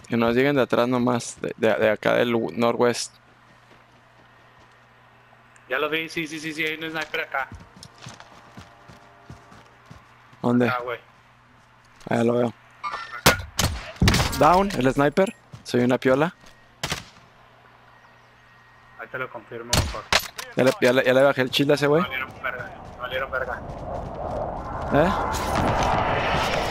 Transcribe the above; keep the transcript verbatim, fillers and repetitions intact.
Que nos lleguen de atrás nomás, de, de, de acá del norwest. Ya lo vi, sí, sí, sí, sí, hay un sniper acá. ¿Dónde? Acá, güey. Ah, lo veo. Acá. Down, el sniper. Soy una piola. Ahí te lo confirmo mejor. Ya le, ya le, ya le bajé el chill a ese No güey. valieron verga, no valieron verga. ¿Eh?